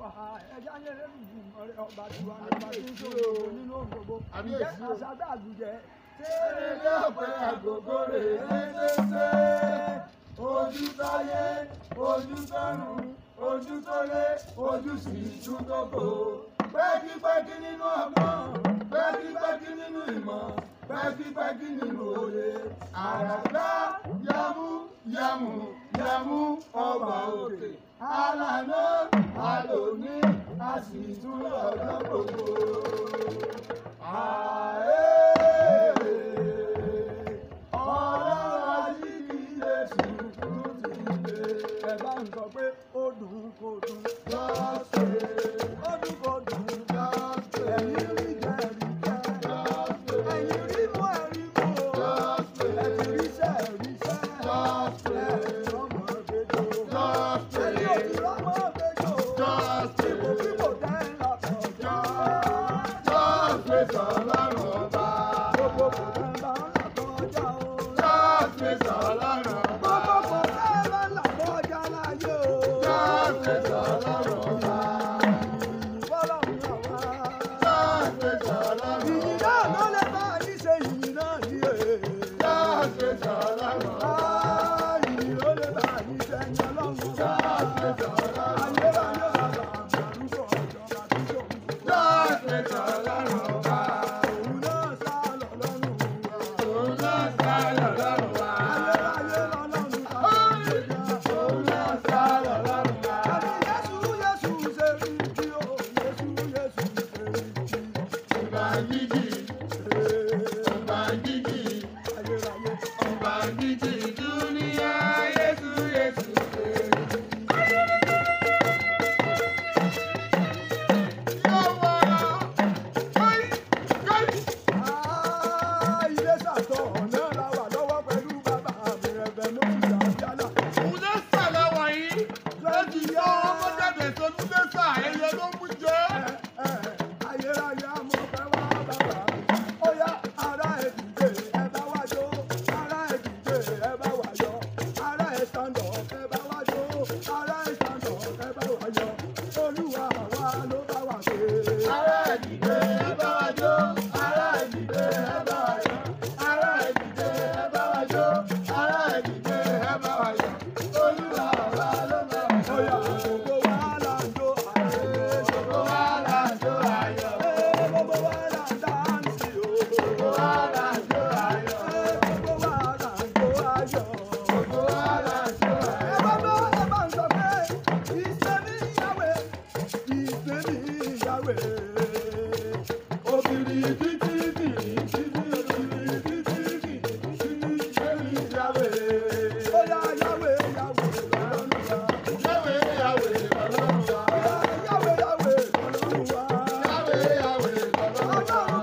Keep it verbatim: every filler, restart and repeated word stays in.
ẹja ń yẹrẹ lùdù ọ̀rẹ́ ọba tiwa ní ọba tí ń ṣòro nínú ògbógbó ìjẹ́ àṣàgbà àgùjẹ. Ṣé ọ̀pẹ àgògó rè é léṣe? Ojú táyé, ojú tọ́run, ojú tólé, ojú sì tún tókò. Pẹ́kípẹ́kí nínú ọgbọ́n, pẹ́kípẹ́kí nínú ìmọ̀, pẹ́kípẹ́kí nínú òye. Àràgbá yámú yámú yámú ọba òkè. Alàná àlòní a sì tún lọ́jọ́ gbogbo. Ààrẹ ọlọ́run ajínigbé sì tún ti dé. Ẹ bá ń sọ pé ó dùn kó dùn. Lọ́sẹ̀ Ó dùn kó dùn. lọ́sẹ̀ Ẹ̀yin rí jẹ́ rí jẹ́. lọ́sẹ̀ Ẹ̀yin rí mú ẹ̀rí mú o. lọ́sẹ̀ Ẹ ti ríṣẹ́ ríṣẹ́. lọ́sẹ̀ Ẹ ti rọ́mọ gbẹjọ. lọ́sẹ̀ Ẹ̀yin ò ti rọ́mọ gbẹjọ. lọ́sẹ̀ Ipò kíkò tẹ́ ń lọ kọjá. lọ́sẹ̀ sọ̀lọ́run ọba. Gbogbo kò tẹ́ ń bá ń lọ kọjá o. Lọ́sẹ̀ sọ̀lọ́run ọba. Gbogbo kò tẹ́ ń bá ń lọ kọjá láyé o. Lọ́sẹ̀ sọ̀lọ́run ọba. Fọlọ́run àwa. Lọ́sẹ̀ sọ̀lọ́run Ìyìn ọba. náà ló lè bá yín ṣe ìyìn náà yìí. Lọ́sẹ̀ sọ̀lọ́run ọba. Ah, ìyìn ló lè bá yín ṣe ẹ̀yìn ọlọ́run ọba. Lọ́sẹ̀ sọ̀lọ́run ọba. Ayérayé bàbá àrùkọ ìjọba tí ṣòwò. Lọ́sẹ̀ sọ̀lọ́run ọba. Òun náà sá lọ lọ́rùn wa. Òun náà sá lọ́lọ́run wa. Ayérayé lọ́lọ́run ta ló ń ṣe jà. Òun náà sá lọ́lọ́run wa. Àmì Jésù Jésù ṣe rí tí ó Jésù Jésù ṣe rí tí. Ọba jíjì, ọba jíjì, Ayérayé. ọba jíjì dúníyà, Yésù Yésù fèrè. Yọ̀wọ̀ káyì káyì. Ah, ilé sàtọ̀ ọ̀nà la wà lọ́wọ́ pẹ̀lú bàbá mi ẹ̀bẹ̀ mo ti yà á yálà. Òun sàlẹ̀ wọ̀nyí láti yọ ọmọ jáde sọ́dún lẹ́sà ẹ̀yẹ ló mú jẹ́. Ayérayé àmọ́ fẹ́ wá bàbá. Ó yá ará ẹ̀dìdè ẹ bá wá jó. Ará ẹ̀dìdè ẹ bá wá yọ. Ará ẹ̀ stand up ẹ bá wá jó. Ará ẹ̀ stand up ẹ bá wá yọ. Olúwa àwa ló bá wà pé. Ará ẹ̀dìdè ẹ bá wa jó. Ará ẹ̀dìdè ẹ bá wa yọ̀. Ará ẹ̀dìdè ẹ bá wa jó. Ará ẹ̀dìdè ẹ bá wa yọ̀. Olúwa àwa ló bá wa Ó yá gbogbo wa là ń jó ààrẹ. Gbogbo wa là ń jó ayọ̀. Gbogbo wa là ń dáǹsì o. Gbogbo wa là ń jó ayọ̀. Gbogbo wa là ń jó ayọ̀. Gbogbo wa là ń jó ayọ̀. Ẹ bá bá ẹ bá ń sọ pé ìṣe mi yàwé, ìṣe mi yàwé. Òbìrì títí bìrì títí bìrì títí bìrì títí ṣé mi yáwé. Ó yá yàwé yàwé lọ́lọ́run wa. Yáwé yáwé lọ́lọ́run wa. Ó yá yàwé yàwé lọ́lọ́run wa. Yáwé yáwé lọ́lọ́run wa. Ọlọ́run